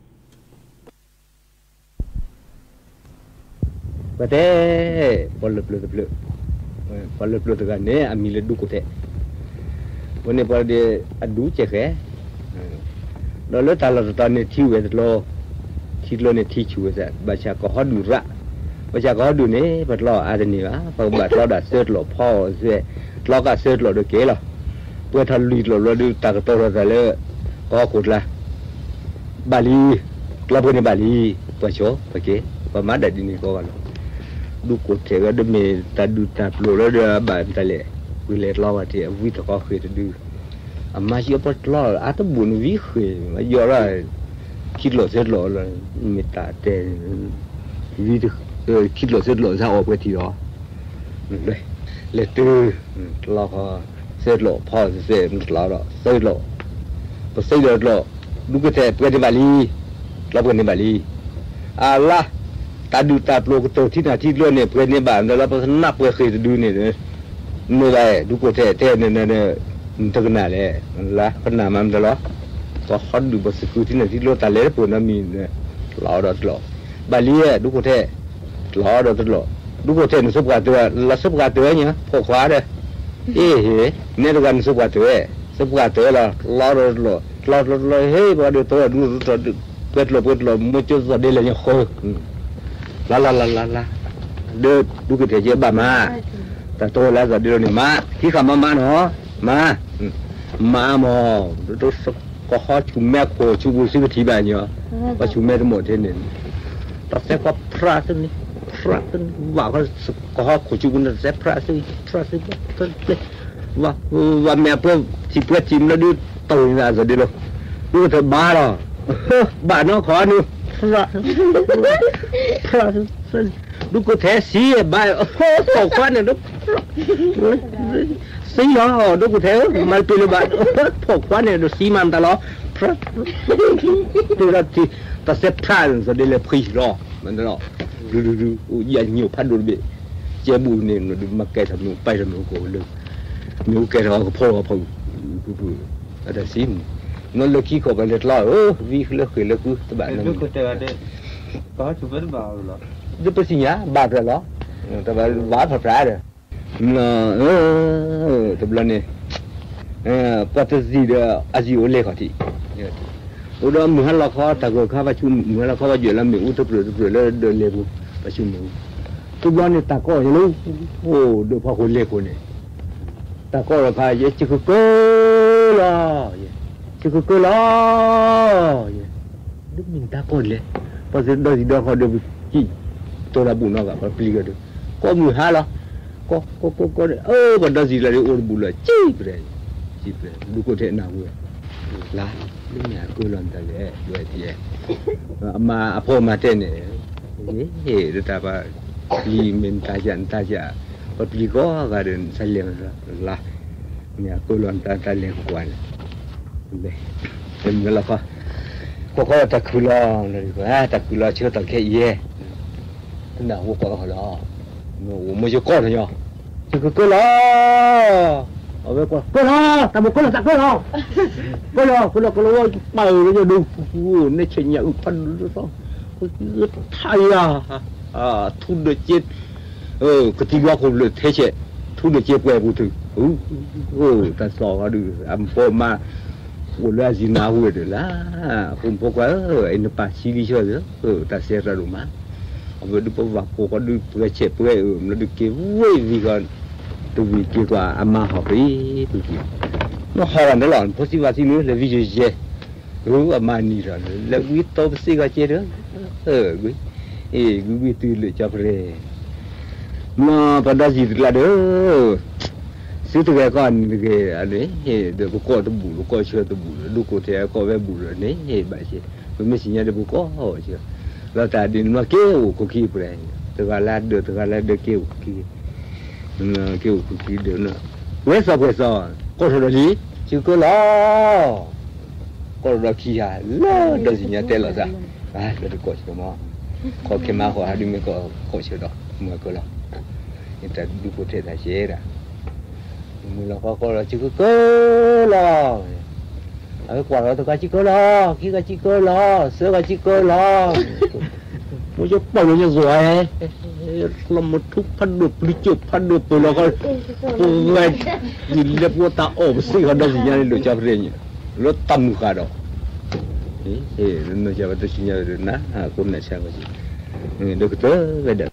Speaker 16: ประเทศปอลเล็บเรือเรือปอลเล็บเรือตัวกันเนี่ยมีเลดูกุเทวันนี้พอเดี๋ยวดูเจ๊แค่เราเลือกตาเราตอนนี้ที่เวทโลที่โลเนี่ยที่ชูเสร็จบัชาก็ฮอดูระบัชาก็ฮอดูเนี่ยบัดเราอะไรนี่วะพอบัดเราดัดเสื้อหล่อพ่อเสื้อเราก็เสื้อหล่อโดยเก๋หรอเพื่อทันลีหล่อเราดูตากระโตเราแต่เลยก็ขุดละบาลีเราพูดในบาลีปะโชปะเก๋ปะมาดัดดินี่ก็กันดูกุเทก็ดูมีตาดูตาปลุกแล้วเดือบานตะเล่วิเลตเราว่าที่วิตก็เคยจะดูอามาชิบะเราอาตบุญวิเคยมาเยอะเลยคิดหล่อเสร็จหล่อเลยมีตาแต่วิตเออคิดหล่อเสร็จหล่อจะออกไปทีรอเลยเลยตื้อเราก็เสร็จหล่อพ่อเสร็จเราเราเสร็จหล่อพอเสร็จหล่อดูกุเทเพื่อนในบาลีเราเพื่อนในบาลีอาละตาดูตาปลุกตัวที่นาที่ล้วนเนี่ยเพื่อนในบ้านแล้วเราพัฒนาเพื่อเคยจะดูเนี่ยเมื่อไรดูกุเทเทเนี่ยเนี่ยมันตะกันอะไรละขนาดมันตลอดก็ฮอดดูบสกุลที่ไหนที่โลตาเล่ปุ่นน้ำมีเนี่ยหล่อดอดหล่อบาลีดูกุเทหล่อดอดหล่อดูกุเทนสุกาตัวละสุกาตัวเนี่ยพวกขวาเด้อเอ๊ะเนี่ยดูกันสุกาตัวสุกาตัวละหล่อดอดหล่อหล่อดหล่อเฮ้ยบาดูตัวดูตัวเปิดหล่อเปิดหล่อมันจะสะดีเลยเนี่ยโคลาลาลาลาลาเด้อดูกุเทเจ็บบ้ามาแต่โตแล้วสะดีเลยเนี่ยมาที่คำมามาเนาะมามาหมอตัวก็ฮอชุมแม่โคชูบุสิกทีแบบเนาะว่าชุมแม่ทั้งหมดเท่านี้ตัดเส้นก็พระตัวนี้พระตัวว่าก็ก็ฮอโคชูบุนตัดเส้นพระตัวพระตัวตัวเลยว่าว่าแม่เพื่อที่เพื่อจิมแล้วดูตัวนี้อะไรดีเลยดูเธอบ้าหรอบ้าเนาะขอหนูพระพระดูก็แท้สีบ้าโอ้โหตกควันเนี่ยดูสีล้อดูกูเท่มาปีละบาทพกวันเนี่ยดูสีมันตลอดพระดูแล้วที่ตัดเส้นพระนั่นจะได้เลยพรีล้อมันตลอดดูดูดูอย่าเหนียวพันดูเบเจ้าบุญเนี่ยดูมาแก่ทำนูไปทำนูโกเลยมีแก่เราก็พ่อก็พ่อดูดูแต่สีนั่นเลยขี้ก็ไปเล็ดล้อเออวิ่งเลือกเลือกกูตบานนั่นดูกูเท่ได้ก็ชุบเป็นบ่าวหรอดูไปสิเนี่ยบาดเหรอแต่ว่าหวานพระเลยนะเออตบลันเนี่ยเออปัตติเดอาจิโอเลขที่อุดมมือหันละข้อตะโกข้าประชุมมือละข้อว่าอยู่แล้วมีอุตเปลือกเปลือกแล้วเดินเลี้ยงประชุมมือตบลันเนี่ยตะโกยังรู้โอ้ดูพ่อคนเล็กคนเนี่ยตะโกราคาเยอะจิกโก้ล่ะจิกโก้ล่ะดูมินตะโกเลยพอเสร็จโดยที่เดินเขาเดินกี่ตัวละบุญนอกกับปลีกเดินก็มือหันละก็ก็ก็ก็เออบัดนี้เลยโอ้บุญเลยจีบเลยจีบเลยดูก็เท่น่าเว้ยล่ะนี่เนี่ยกูลองตะเลยด้วยที่มาอพ่อมาเต้นเนี่ยเฮ้ยแต่ว่าลีมินตาจันตาจ่าพอปลีก็ก็เดินใส่เลี้ยงล่ะเนี่ยกูลองตาตาเลี้ยงกวนเลยเป็นเวลาก็ก็ก็ตะคุลองเลยก็ตะคุลองเชื่อตะแค่เย่น่าหัวก็เขาล้อ我们就告诉你，这个过了，我们过过了，咱们过了咋过了？过了过了过了，我买了就ดู那钱也พัน多少？我太呀啊，ทุนเดือดเจ็ดเออกติกาคนเลยเทเชทุนเดือดเจ็ดแหวกูถึงโอ้โอ้แต่สองก็ดูอันพอมาวันละจีน่าหัวเดือดละผมพกว่าเออไอ้นป้าชีวิตเชื่อเออแต่เสียระดับมาเอาไปดูประวัติพวกก็ดูเพื่อเช็คเพื่อเออมันดูเกี่ยววิ่งวิ่งกันตัววิ่งเกี่ยวกับอามาหอบไปตัวเกี่ยวน้องหอบนั่นหล่อนพอสิว่าที่นู้นเลยวิ่งเจ๊รู้อามานี่หล่อนแล้ววิ่งโตไปสิก็เจ๊เด้อเออวิ่งเอ้วิ่งวิ่งตื่นเลยจับเลยมาพอได้จีบละเด้อซื้อตัวแกก่อนตัวแกอันนี้เฮ้เดี๋ยวบุกโก้ตัวบุกโก้เชื่อตัวบุกดูโก้เทียโก้แม่บุกเลยนี่เฮ้ไปเชื่อมันไม่สิญญาเดี๋ยวบุกโก้เชื่อเอแล้วแต่ดินมาเกี่ยวคุกกี้ไปเลยแต่ว่าลาดเดือดแต่ว่าลาดเดือดเกี่ยวคุกกี้เกี่ยวคุกกี้เดือดเนาะเวสอบเวสอบก็ทำดีชื่อก็ล้อก็รักขี้ฮะล้อเดี๋ยวสิเนี่ยเตะแล้วจ้ะอ่ะเดี๋ยวก็ชิมมาขอเข้ามาขอหาดูมั้ยก็ขอเชื่อดอกมือก็ล้อนี่แต่ดูโปรเทสได้เชื่อละมือเราก็ก็ชื่อก็ล้อเออกว่าเราตัวก็ชื่อก็ล้อขี้ก็ชื่อก็ล้อเสือก็ชื่อก็ล้อมันจะปล่อยมันจะสวยเราหมดทุกพันดุบหรือจุดพันดุบตัวเราก็ตัวเงินยินเรียบว่าตาโอบสิเขาได้สิญาณดูจับเรียนรถตั้มกันดอกเฮ้ยนั่นจะว่าตัวสิญญาณนะฮะคนนั้นใช่ไหมจีดูก็เจอไปเด้อ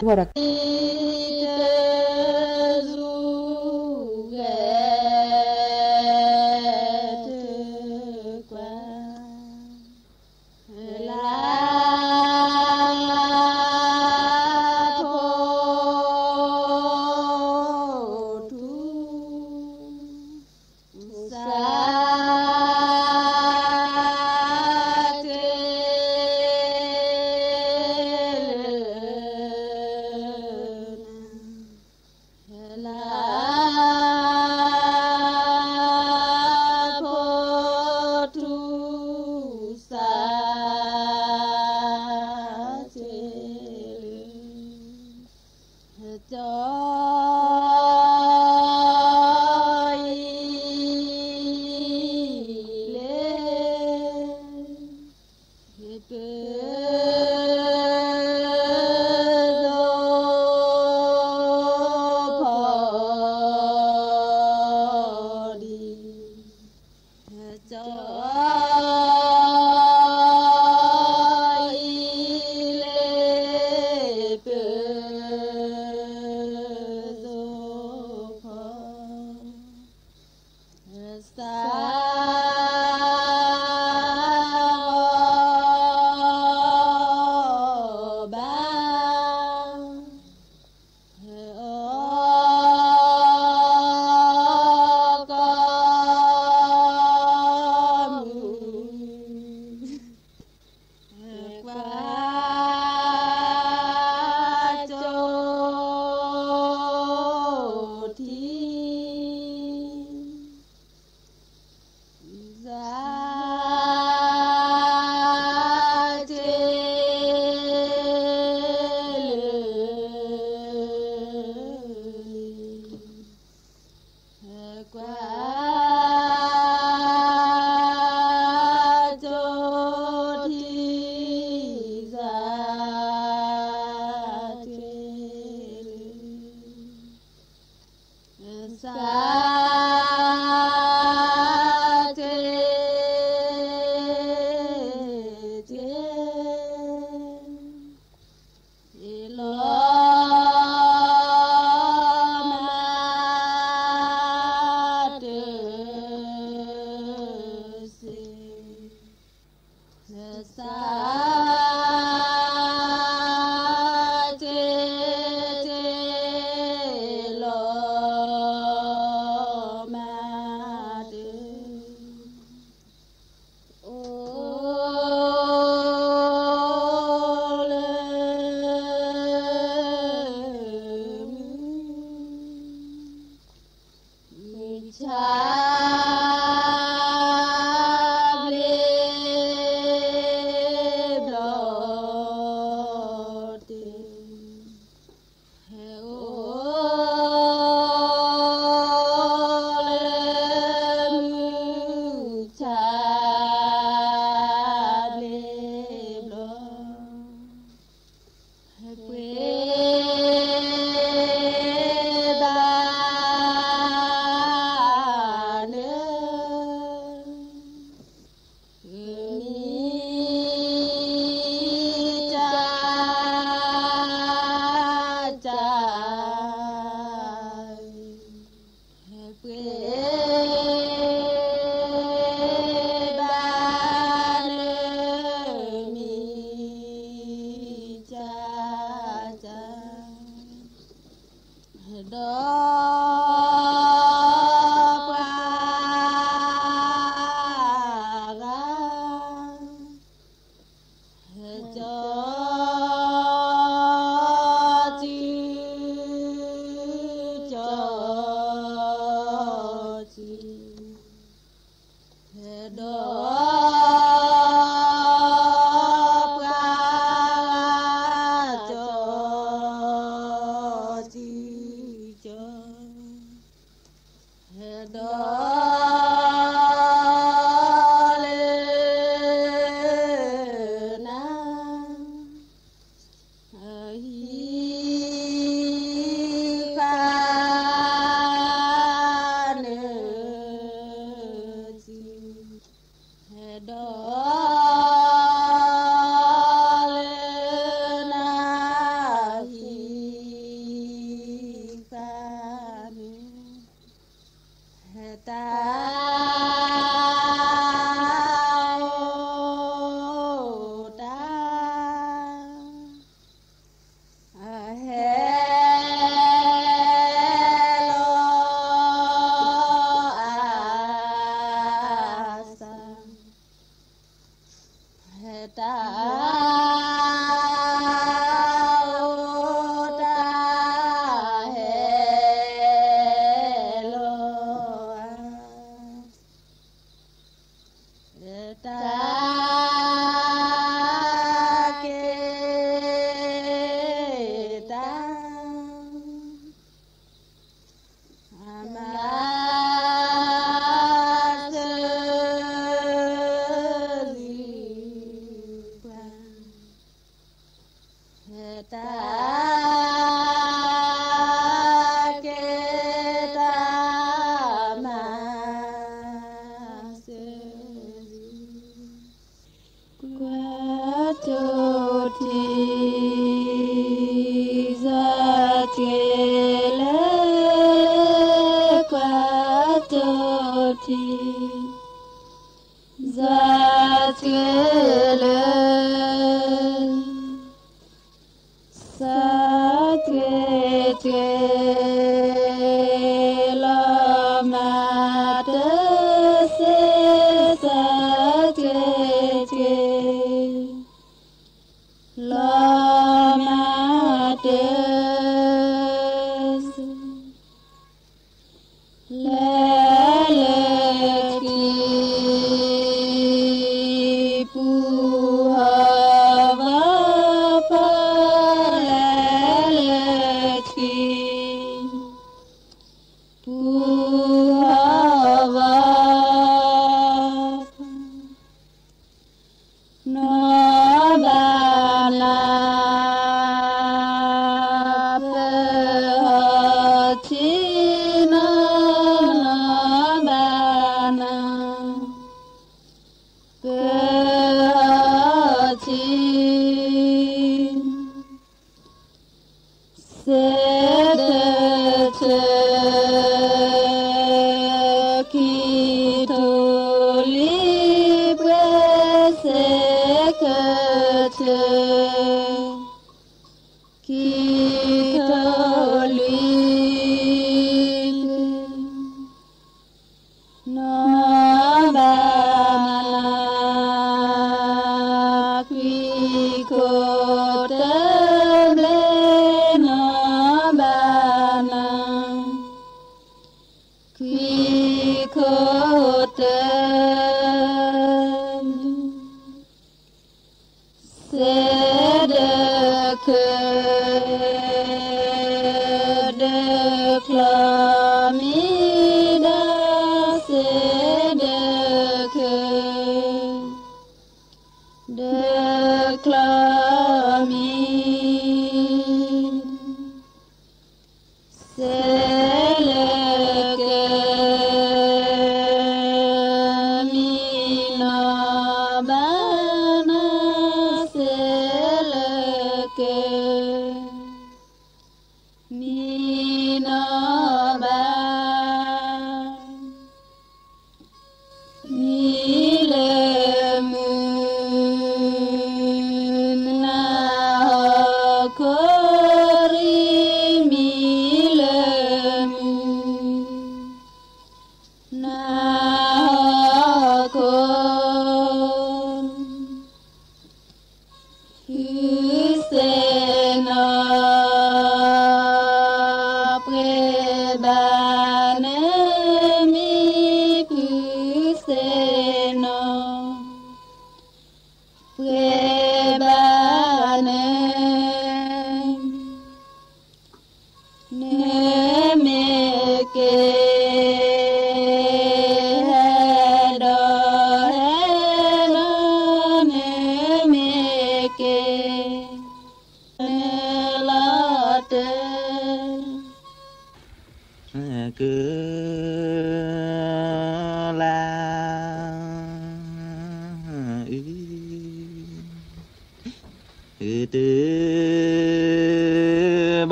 Speaker 17: He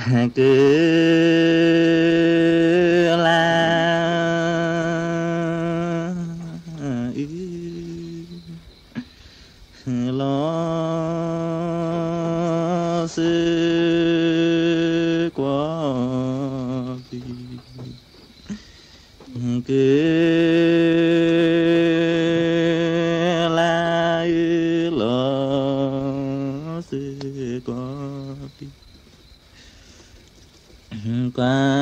Speaker 17: cứ là lo sự quá cứ là lo sự quá qua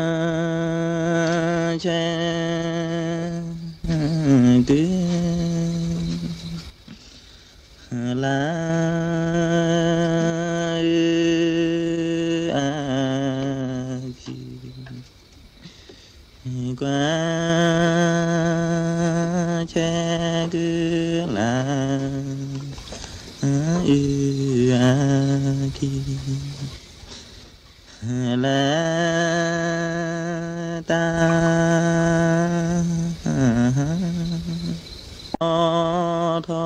Speaker 17: che cứ là qua che cứ là ư a ki là ta thọ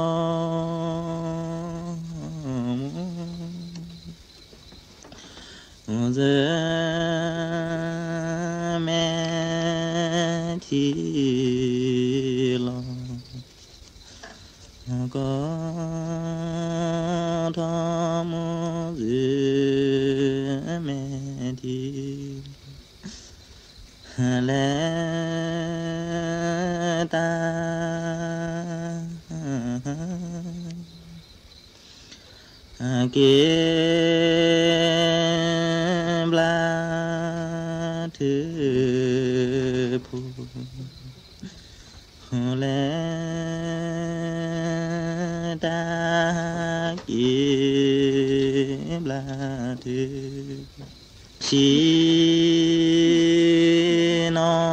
Speaker 17: giờ mẹ thì lo có thọ giờ mẹ thì lẽ ta kia bla thứ phù lẽ ta kia bla thứ chỉ nó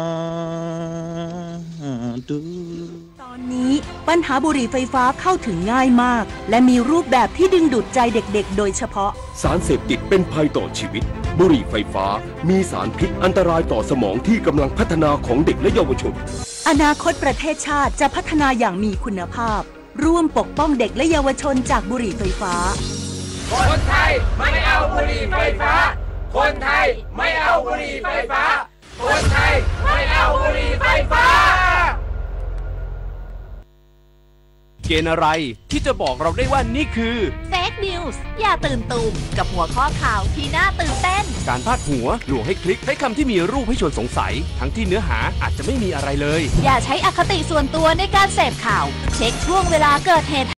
Speaker 17: tu
Speaker 18: ตอนนี้ปัญหาบุหรี่ไฟฟ้าเข้าถึงง่ายมากและมีรูปแบบที่ดึงดูดใจเด็กๆโดยเฉพาะ
Speaker 19: สารเสพติดเป็นภัยต่อชีวิตบุหรี่ไฟฟ้ามีสารพิษอันตรายต่อสมองที่กำลังพัฒนาของเด็กและเยาวชน
Speaker 18: อนาคตประเทศชาติจะพัฒนาอย่างมีคุณภาพร่วมปกป้องเด็กและเยาวชนจากบุหรี่ไฟฟ้า
Speaker 20: คนไทยไม่เอาบุหรี่ไฟฟ้าคนไทยไม่เอาบุหรี่ไฟฟ้าคนไทยไม่เอาบุหรี่ไฟฟ้า
Speaker 21: เกณฑ์อะไรที่จะบอกเราได้ว่านี่คือ
Speaker 4: Fake News อย่าตื่นตูมกับหัวข้อข่าวที่น่าตื่นเต้น
Speaker 21: การพาดหัวลวงให้คลิกใช้คำที่มีรูปให้ชวนสงสัยทั้งที่เนื้อหาอาจจะไม่มีอะไรเลย
Speaker 4: อย่าใช้อคติส่วนตัวในการเสพข่าวเช็คช่วงเวลาเกิดเหตุ